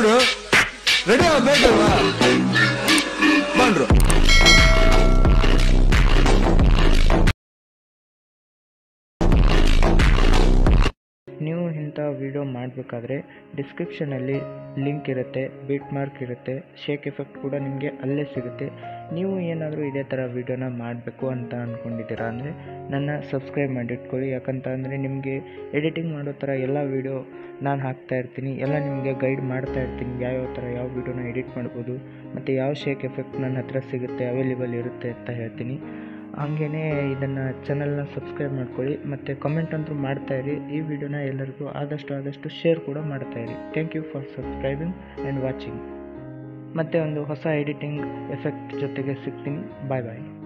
ಬಂದ್ರು ರೆಡಿ ಆಗಬೇಕಲ್ವಾ ಬಂದ್ರು. ನೀವು ಇಂಥ ವಿಡಿಯೋ ಮಾಡಬೇಕಾದ್ರೆ ಡಿಸ್ಕ್ರಿಪ್ಷನಲ್ಲಿ ಲಿಂಕ್ ಇರುತ್ತೆ, ಬೀಟ್ ಮಾರ್ಕ್ ಇರುತ್ತೆ, ಶೇಕ್ ಎಫೆಕ್ಟ್ ಕೂಡ ನಿಮಗೆ ಅಲ್ಲೇ ಸಿಗುತ್ತೆ. ನೀವು ಏನಾದರೂ ಇದೇ ಥರ ವಿಡಿಯೋನ ಮಾಡಬೇಕು ಅಂತ ಅಂದ್ಕೊಂಡಿದ್ದೀರಾ ಅಂದರೆ ನನ್ನ ಸಬ್ಸ್ಕ್ರೈಬ್ ಮಾಡಿಟ್ಕೊಳ್ಳಿ. ಯಾಕಂತ ಅಂದರೆ ನಿಮಗೆ ಎಡಿಟಿಂಗ್ ಮಾಡೋ ಥರ ಎಲ್ಲ ವಿಡಿಯೋ ನಾನು ಹಾಕ್ತಾ ಇರ್ತೀನಿ, ಎಲ್ಲ ನಿಮಗೆ ಗೈಡ್ ಮಾಡ್ತಾ ಇರ್ತೀನಿ. ಯಾವ್ಯಾವ ಥರ ಯಾವ ವಿಡಿಯೋನ ಎಡಿಟ್ ಮಾಡ್ಬೋದು ಮತ್ತು ಯಾವ ಶೇಕ್ ಎಫೆಕ್ಟ್ ನನ್ನ ಹತ್ರ ಸಿಗುತ್ತೆ, ಅವೈಲೇಬಲ್ ಇರುತ್ತೆ ಅಂತ ಹೇಳ್ತೀನಿ. ಹಾಗೇ ಇದನ್ನು ಚಾನಲ್ನ ಸಬ್ಸ್ಕ್ರೈಬ್ ಮಾಡ್ಕೊಳ್ಳಿ ಮತ್ತು ಕಮೆಂಟ್ ಅಂತೂ ಮಾಡ್ತಾಯಿರಿ. ಈ ವಿಡಿಯೋನ ಎಲ್ಲರಿಗೂ ಆದಷ್ಟು ಶೇರ್ ಕೂಡ ಮಾಡ್ತಾಯಿರಿ. Thank you for subscribing and watching. ಮತ್ತು ಒಂದು ಹೊಸ ಎಡಿಟಿಂಗ್ ಎಫೆಕ್ಟ್ ಜೊತೆಗೆ ಸಿಗ್ತೀನಿ. ಬಾಯ್ ಬಾಯ್.